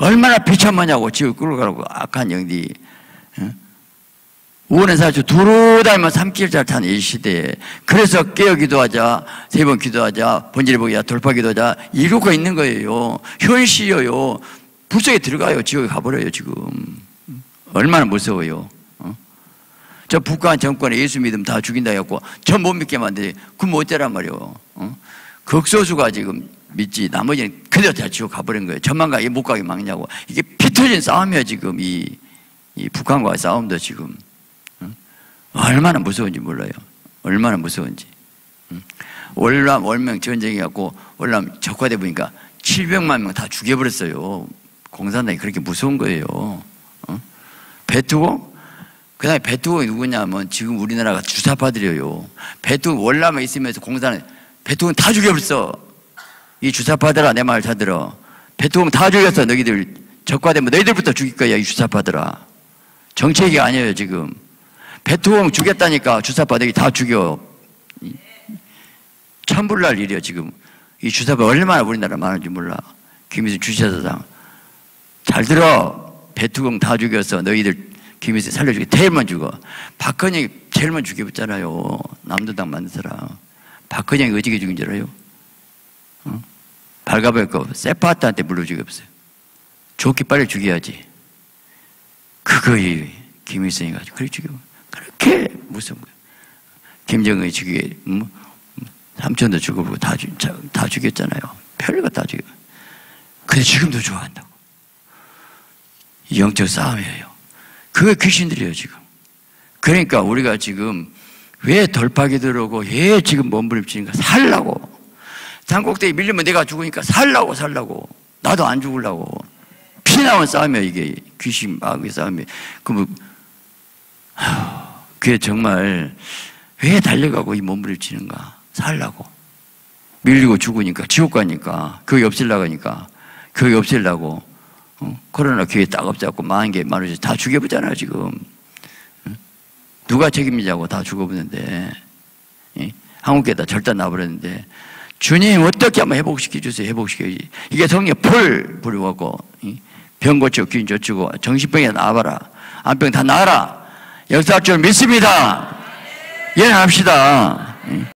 얼마나 비참하냐고 지옥 끌어가라고 악한 영들이. 우원의 사주 두루 닮은 삼킬잘 타는 이 시대에 그래서 깨어 기도하자, 3번 기도하자, 본질을 보기자, 돌파 기도하자 이러고 있는 거예요. 현실이에요. 불 속에 들어가요. 지옥에 가버려요. 지금 얼마나 무서워요. 저 북한 정권에 예수 믿으면 다 죽인다 해갖고 저 못 믿게 만드니 그럼 어쩌란 말이에요. 극소수가 지금 믿지 나머지는 그대로 다 지옥 가버린 거예요. 저만 가게 못 가게 막냐고. 이게 피 터진 싸움이야 지금 이 북한과의 싸움도 지금 얼마나 무서운지 몰라요. 얼마나 무서운지. 월남 월명 전쟁이 갖고 월남 적화돼 보니까 700만 명 다 죽여버렸어요. 공산당이 그렇게 무서운 거예요. 배투공? 그 다음에 배투공이 누구냐면 지금 우리나라가 주사파들이에요. 배투공 월남에 있으면서 공산당 배투공 다 죽여버렸어. 이 주사파들아 내 말 잘 들어. 배투공 다 죽였어. 너희들 적화되면 너희들부터 죽일 거야 이 주사파들아. 정책이 아니에요 지금. 배투공 죽였다니까 주사파들이 다 죽여. 천불날 일이야 지금. 이 주사파 얼마나 우리나라 많은지 몰라. 김일성 주지사장 잘 들어. 배투공 다 죽였어. 너희들 김일성 살려주게 제일만 죽어. 박헌영이 제일만 죽여봤잖아요. 남도당 만든 사람. 박헌영이 어떻게 죽인 줄 알아요? 발가벗고 세파트한테 물러 죽였어요. 좋게 빨리 죽여야지. 그거이 김일성이 가지고 그렇게 죽여. 그렇게 무서운 거예요. 김정은이 죽이게 삼촌도 죽어보고 다 죽였잖아요. 별거 다 죽여. 근데 지금도 좋아한다고. 영적 싸움이에요. 그게 귀신들이에요 지금. 그러니까 우리가 지금 왜 돌파기 들어오고 왜 지금 몸부림치는가? 살라고. 산꼭대기 밀리면 내가 죽으니까 살라고. 나도 안 죽으려고. 피나온 싸움이야 이게. 귀신 마귀의 싸움이. 그게 정말 왜 달려가고 이 몸부림치는가? 살라고. 밀리고 죽으니까 지옥 가니까 그게 없애려고 하니까 그게 없애려고. 코로나 기회 딱 없애갖고 10,000개, 10,000개 다 죽여보잖아요 지금. 누가 책임지냐고 다 죽어보는데 한국에다 절단 놔버렸는데 주님 어떻게 한번 회복시켜주세요. 회복시켜야지. 이게 성령 풀 부려갖고 병 고치고 귀인 쫓고 정신병에 나와봐라. 안병 다 나아라. 역사할 줄 믿습니다. 예, 합시다.